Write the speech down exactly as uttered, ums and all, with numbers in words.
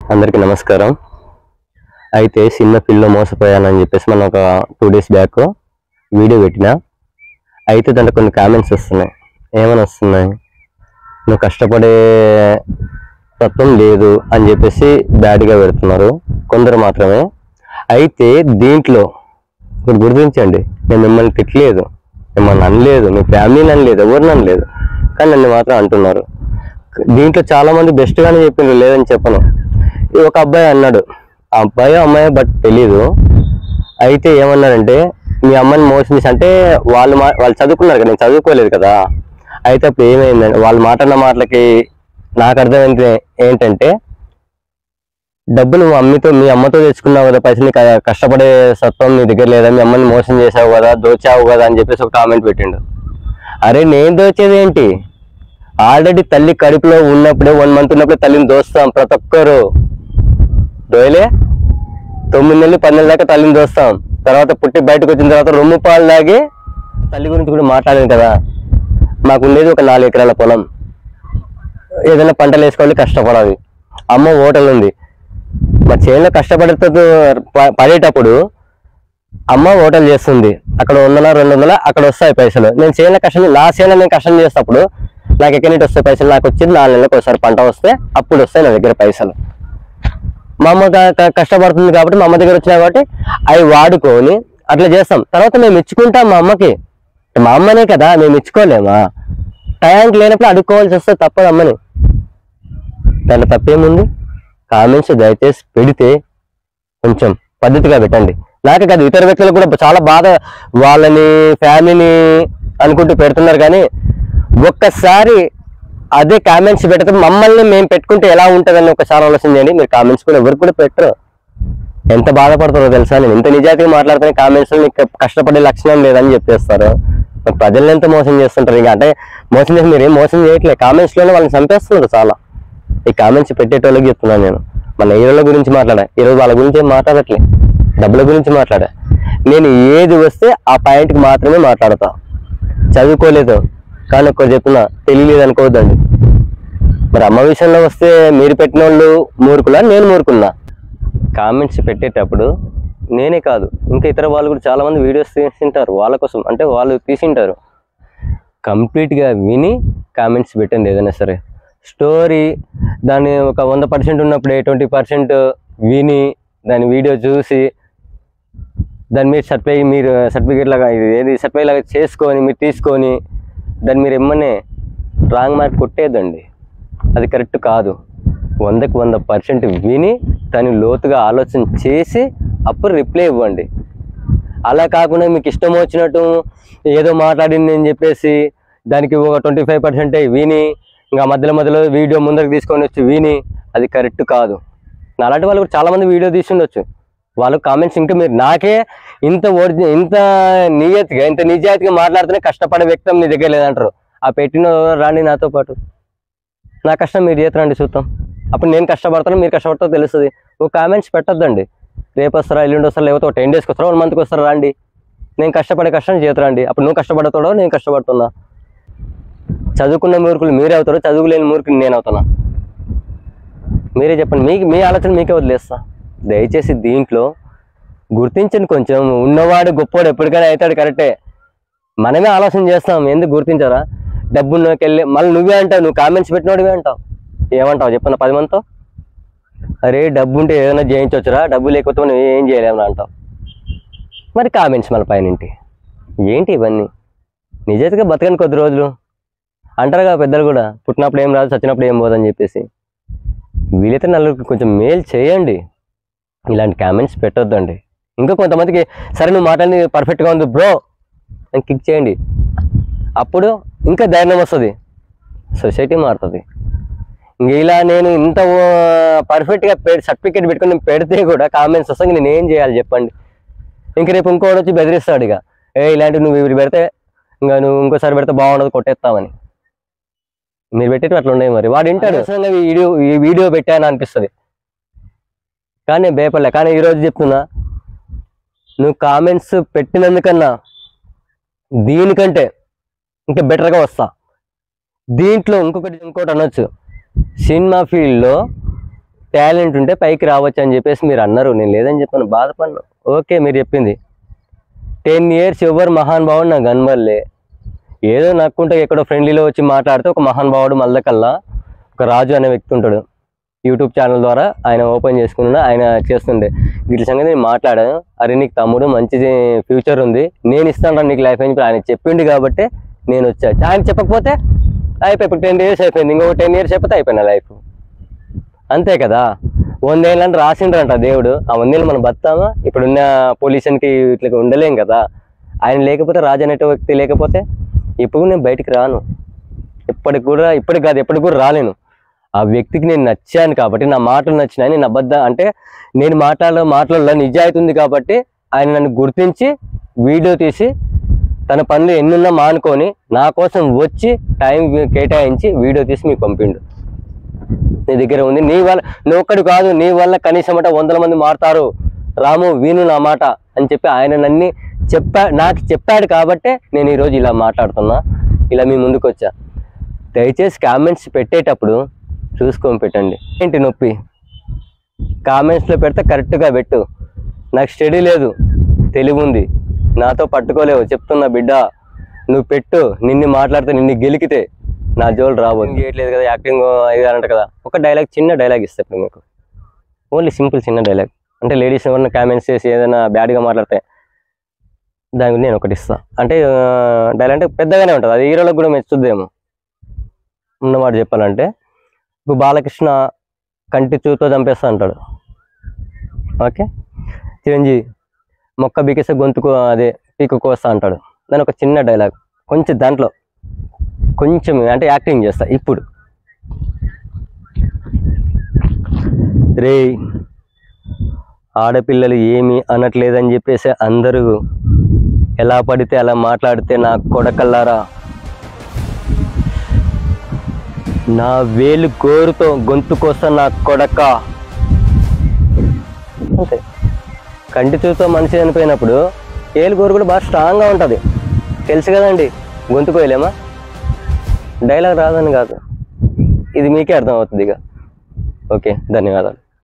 అందరికీ నమస్కారం. అయితే చిన్న పిల్ల మోసపోయానని చెప్పేసి మనం ఒక టూ డేస్ బ్యాక్ వీడియో పెట్టినా. అయితే దాంట్లో కొన్ని కామెంట్స్ వస్తున్నాయి. ఏమని వస్తున్నాయి? నువ్వు కష్టపడే తత్వం లేదు అని చెప్పేసి బ్యాడ్గా పెడుతున్నారు కొందరు మాత్రమే. అయితే దీంట్లో ఇప్పుడు గుర్తించండి, నేను మిమ్మల్ని తిట్టలేదు, మిమ్మల్ని అనలేదు, మీ ఫ్యామిలీని అనలేదు, ఎవరిని అనలేదు, కానీ నన్ను మాత్రం అంటున్నారు. దీంట్లో చాలా మంది బెస్ట్గానే చెప్పిండ్రు, లేదని చెప్పను. ఒక అబ్బాయి అన్నాడు, ఆ అబ్బాయి అమ్మాయి బట్ తెలీదు. అయితే ఏమన్నారంటే మీ అమ్మని మోసం చేసి, అంటే వాళ్ళు మా వాళ్ళు చదువుకున్నారు కదా, నేను చదువుకోలేదు కదా. అయితే అప్పుడు ఏమైందంటే వాళ్ళు మాట్లాడిన మాటలకి నాకు అర్థమైంది ఏంటంటే, డబ్బు నువ్వు అమ్మితో మీ అమ్మతో తెచ్చుకున్నావు కదా పైసలు, కష్టపడే సత్వం నీ దగ్గర లేదా, మీ అమ్మని మోసం చేసావు కదా, దోచావు కదా అని చెప్పేసి ఒక కామెంట్ పెట్టిండు. అరే నేను దోచేది ఏంటి? ఆల్రెడీ తల్లి కడుపులో ఉన్నప్పుడే వన్ మంత్ ఉన్నప్పుడే తల్లిని దోస్తాం ప్రతి ఒక్కరు. దోయలే తొమ్మిది నెలలు పది నెలల దాకా తల్లిని దోస్తాం. తర్వాత పుట్టి బయటకు వచ్చిన తర్వాత రొమ్ము పాలు లాగి తల్లి గురించి కూడా మాట్లాడాను కదా. మాకు ఉండేది ఒక నాలుగు ఎకరాల పొలం, ఏదైనా పంటలు వేసుకోవాలి, కష్టపడాలి. అమ్మ హోటల్ ఉంది, మా చేనులో కష్టపడుతూ పడేటప్పుడు అమ్మ హోటల్ చేస్తుంది. అక్కడ వందల రెండు వందల అక్కడ వస్తాయి పైసలు. నేను చేనులో కష్టం, నా చేనులో నేను కష్టం చేసేటప్పుడు నాకు ఎక్కడి నుంచి వస్తాయి పైసలు? నాకు వచ్చింది నాలుగు నెలలకు ఒకసారి పంట వస్తే అప్పుడు వస్తాయి నా దగ్గర పైసలు. మా అమ్మ కష్టపడుతుంది కాబట్టి మా అమ్మ దగ్గర వచ్చినాయి కాబట్టి అవి వాడుకొని అట్లా చేస్తాం. తర్వాత మేము ఇచ్చుకుంటాం మా అమ్మకి, మా అమ్మనే కదా, మేము ఇచ్చుకోలేమా? టైంకి లేనప్పుడు అడుక్కోవాల్సి వస్తే తప్పదు అమ్మని. దాంట్లో తప్పేముంది? కామెంట్స్ దయచేసి పెడితే కొంచెం పద్ధతిగా పెట్టండి. నాకే కాదు, ఇతర వ్యక్తులకు కూడా చాలా బాధ, వాళ్ళని ఫ్యామిలీని అనుకుంటూ పెడుతున్నారు. కానీ ఒక్కసారి అదే కామెంట్స్ పెడితే మమ్మల్ని మేము పెట్టుకుంటే ఎలా ఉంటుందని ఒకసారి ఆలోచన చేయండి. మీరు కామెంట్స్ కూడా ఎవరికి కూడా పెట్టరు. ఎంత బాధపడతారో తెలుసా? నేను ఇంత నిజాయితీగా మాట్లాడుతున్న కామెంట్స్లో మీకు కష్టపడే లక్షణం లేదని చెప్పేస్తారు. ప్రజల్ని ఎంత మోసం చేస్తుంటారు. ఇంకా అంటే మోసం చేసి మీరు ఏం మోసం చేయట్లేదు, కామెంట్స్లోనే వాళ్ళని చంపేస్తున్నారు చాలా. ఈ కామెంట్స్ పెట్టేటోళ్ళకి చెప్తున్నాను నేను. మన హీరోల గురించి మాట్లాడా, ఈరోజు వాళ్ళ గురించి ఏం మాట్లాడట్లే, డబ్బుల గురించి మాట్లాడా. నేను ఏది వస్తే ఆ పాయింట్కి మాత్రమే మాట్లాడతా. చదువుకోలేదు కానీ ఒక్కరు చెప్పినా తెలియలేదు అనుకోవద్దండి. మరి అమ్మ విషయంలో వస్తే మీరు పెట్టిన వాళ్ళు మూర్ఖులా, నేను మూర్ఖున్నా? కామెంట్స్ పెట్టేటప్పుడు నేనే కాదు, ఇంకా ఇతర వాళ్ళు కూడా చాలామంది వీడియోస్ తీసింటారు వాళ్ళ కోసం, అంటే వాళ్ళు తీసింటారు. కంప్లీట్గా విని కామెంట్స్ పెట్టండి. ఏదైనా సరే స్టోరీ దాన్ని ఒక వంద పర్సెంట్ ఉన్నప్పుడే ట్వంటీ పర్సెంట్ విని దాని వీడియో చూసి దాన్ని మీరు సర్టిఫై మీరు సర్టిఫికేట్ లాగా ఇది ఏది సర్టిఫై లాగా చేసుకొని మీరు తీసుకొని దాన్ని మీరు ఎమ్మనే రాంగ్ మార్క్ కొట్టేద్దండి. అది కరెక్ట్ కాదు. వందకు వంద పర్సెంట్ విని దాన్ని లోతుగా ఆలోచన చేసి అప్పుడు రిప్లై ఇవ్వండి. అలా కాకుండా మీకు ఇష్టం వచ్చినట్టు ఏదో మాట్లాడింది అని చెప్పేసి దానికి ఒక ట్వంటీ ఫైవ్ పర్సెంటే విని ఇంకా మధ్యలో మధ్యలో వీడియో ముందరికి తీసుకొని వచ్చి విని, అది కరెక్ట్ కాదు. అలాంటి వాళ్ళు కూడా చాలామంది వీడియో తీసి ఉండొచ్చు. వాళ్ళు కామెంట్స్ ఇంకా మీరు నాకే ఇంత ఒరిజినల్ ఇంత నియతిగా ఇంత నిజాయితీగా మాట్లాడుతూనే కష్టపడే వ్యక్తం మీ దగ్గర లేదంటారు. ఆ పెట్టిన రాండి నాతో పాటు, నా కష్టం మీరు చేతరండి చూద్దాం. అప్పుడు నేను కష్టపడతాను, మీరు కష్టపడతారో తెలుస్తుంది. నువ్వు కామెంట్స్ పెట్టొద్దండి. రేపు వస్తారా, ఎల్లుండి వస్తారా, లేకపోతే ఒక టెన్ డేస్కి వస్తారా, వన్ మంత్కి వస్తారా, రండి. నేను కష్టపడే కష్టం చేతరండి. అప్పుడు నువ్వు కష్టపడతాడో నేను కష్టపడుతున్నా. చదువుకున్న మూర్ఖులు మీరే అవుతారు, చదువులేని మూర్ఖులు నేను అవుతున్నా. మీరే చెప్పండి. మీకు మీ ఆలోచన మీకే వదిలేస్తా. దయచేసి దీంట్లో గుర్తించండి. కొంచెం ఉన్నవాడు గొప్పవాడు ఎప్పటికైనా అవుతాడు, కరెక్టే. మనమే ఆలోచన చేస్తాం, ఎందుకు గుర్తించారా? డబ్బుల్లోకి వెళ్ళి మళ్ళీ నువ్వే అంటావు, నువ్వు కామెంట్స్ పెట్టినోడివే అంటావు. ఏమంటావు చెప్పన్నా పది మందితో? అరే డబ్బు ఉంటే ఏదైనా చేయించవచ్చురా, డబ్బు లేకపోతే మనం ఏం చేయలేమని అంటావు. మరి కామెంట్స్ మన పైన ఏంటి ఇవన్నీ? నిజంగా బతకని కొద్ది రోజులు అంటారు కదా పెద్దలు కూడా, పుట్టినప్పుడు ఏం రాదు చచ్చినప్పుడు ఏం పోదని చెప్పేసి. వీలైతే నలుగురికి కొంచెం మేలు చేయండి, ఇలాంటి కామెంట్స్ పెట్టొద్దండి. ఇంకా కొంతమందికి సరే నువ్వు మాట్లాడి పర్ఫెక్ట్గా ఉంది బ్రో అని క్లిక్ చేయండి. అప్పుడు ఇంకా ధైర్యం వస్తుంది, సొసైటీ మారుతుంది. ఇంక ఇలా నేను ఇంత పర్ఫెక్ట్గా పె సర్టిఫికేట్ పెట్టుకుని నేను పెడితే కూడా కామెంట్స్ వస్తాయి. నేను ఏం చేయాలి చెప్పండి? ఇంక రేపు ఇంకోటి వచ్చి బెదిరిస్తాడు, ఇక ఏ ఇలాంటివి నువ్వు ఇవి పెడితే ఇంకా నువ్వు ఇంకోసారి పెడితే బాగుండదు, కొట్టేస్తామని. మీరు పెట్టేటి అట్లా ఉన్నాయి. మరి వాడు వింటాడు, ఈ వీడియో ఈ వీడియో పెట్టాను అనిపిస్తుంది, కానీ నేను భయపడలే. కానీ ఈరోజు చెప్తున్నా, నువ్వు కామెంట్స్ పెట్టినందుకన్నా దీనికంటే ఇంకా బెటర్గా వస్తా. దీంట్లో ఇంకొకటి ఇంకోటి అనొచ్చు, సినిమా ఫీల్డ్లో టాలెంట్ ఉంటే పైకి రావచ్చు అని చెప్పేసి మీరు అన్నారు. నేను లేదని చెప్పాను, బాధపడ్ను. ఓకే, మీరు చెప్పింది టెన్ ఇయర్స్ ఎవరు మహానుభావుడు నాకు కనబడలే. ఏదో నక్కుంటే ఎక్కడో ఫ్రెండ్లీలో వచ్చి మాట్లాడితే ఒక మహానుభావుడు మళ్ళకల్లా ఒక రాజు అనే వ్యక్తి ఉంటాడు. యూట్యూబ్ ఛానల్ ద్వారా ఆయన ఓపెన్ చేసుకున్నా, ఆయన చేస్తుండే వీటి సంగతి నేను మాట్లాడాను. అరే నీకు తమ్ముడు మంచి ఫ్యూచర్ ఉంది, నేను ఇస్తాను నీకు లైఫ్ అని ఆయన చెప్పిండు కాబట్టి నేను వచ్చా. ఆయన చెప్పకపోతే అయిపోయి ఇప్పుడు టెన్ ఇయర్స్ అయిపోయింది, ఇంకొక టెన్ ఇయర్స్ అయిపోతే అయిపోయినా లైఫ్, అంతే కదా. వందేళ్ళు అంటే రాసిండ్రంట దేవుడు, ఆ వందేళ్ళు మనం బతామా? ఇప్పుడున్న పొల్యూషన్కి ఇట్లా ఉండలేం కదా. ఆయన లేకపోతే రాజు అనే వ్యక్తి లేకపోతే ఇప్పుడు నేను బయటికి రాను, ఇప్పటికి కూడా ఇప్పటికి కాదు ఎప్పటికి కూడా రాలేను. ఆ వ్యక్తికి నేను నచ్చాను కాబట్టి, నా మాటలు నచ్చినాయి, నేను అబద్ధ అంటే నేను మాట్లాడ మాటలలో నిజాయితీ ఉంది కాబట్టి ఆయన నన్ను గుర్తించి వీడియో తీసి తన పనులు ఎన్నున్నా మానుకొని నా కోసం వచ్చి టైం కేటాయించి వీడియో తీసి మీకు పంపిండు. నీ దగ్గర ఉంది, నీ వల్ల నువ్వు ఒక్కడు కాదు, నీ వల్ల కనీసం అంటే వందల మంది మారుతారు రాము, విను నా మాట అని చెప్పి ఆయన నన్ను చెప్పా నాకు చెప్పాడు కాబట్టే నేను ఈరోజు ఇలా మాట్లాడుతున్నా, ఇలా మీ ముందుకు వచ్చా. దయచేసి కామెంట్స్ పెట్టేటప్పుడు చూసుకొని పెట్టండి. ఏంటి నొప్పి? కామెంట్స్లో పెడితే కరెక్ట్గా పెట్టు. నాకు స్టడీ లేదు, తెలివి ఉంది, నాతో పట్టుకోలేవు చెప్తున్నా బిడ్డ. నువ్వు పెట్టు, నిన్ను మాట్లాడితే నిన్ను గెలికితే నా జోలు రాబోదు. చేయట్లేదు కదా, యాక్టింగ్ ఇదంట కదా. ఒక డైలాగ్, చిన్న డైలాగ్ ఇస్తా ఇప్పుడు మీకు, ఓన్లీ సింపుల్ చిన్న డైలాగ్. అంటే లేడీస్ ఎవరైనా కామెంట్స్ చేసి ఏదైనా బ్యాడ్గా మాట్లాడితే దాని గురించి నేను ఒకటి ఇస్తాను. అంటే డైలాగ్ అంటే పెద్దగానే ఉంటుంది, అది హీరోలకు కూడా మెచ్చుద్దేమో ఉన్నమాట చెప్పాలంటే. ఇప్పుడు బాలకృష్ణ కంటి చూతో చంపేస్తా అంటాడు, ఓకే. చిరంజీవి మొక్క బికేస్తే గొంతుకు అదే పీకు కోస్తా అంటాడు. దాని ఒక చిన్న డైలాగ్ కొంచెం దాంట్లో కొంచెం అంటే యాక్టింగ్ చేస్తా. ఇప్పుడు రే ఆడపిల్లలు ఏమి అనట్లేదని చెప్పేసి అందరూ ఎలా పడితే అలా మాట్లాడితే నా కొడకల్లారా, నా వేలు గోరుతో గొంతు కోసం నా కొడక. అంతే, కంటి చూతో మనిషి చనిపోయినప్పుడు ఏలు గోరు కూడా బాగా స్ట్రాంగ్గా ఉంటుంది, తెలుసు కదండి. గొంతు కోయలేమా? డైలాగ్ రాదని కాదు, ఇది మీకే అర్థం అవుతుంది ఇక. ఓకే, ధన్యవాదాలు.